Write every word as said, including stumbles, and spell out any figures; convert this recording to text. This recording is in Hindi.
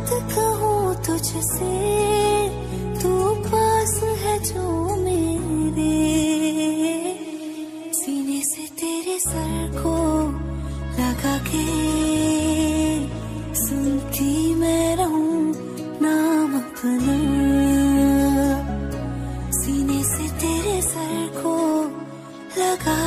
बात कहूँ तुझसे, तू पास है जो मेरे, सीने से तेरे सर को लगा के सुनती मैं रहूं नाम अपना, सीने से तेरे सर को लगा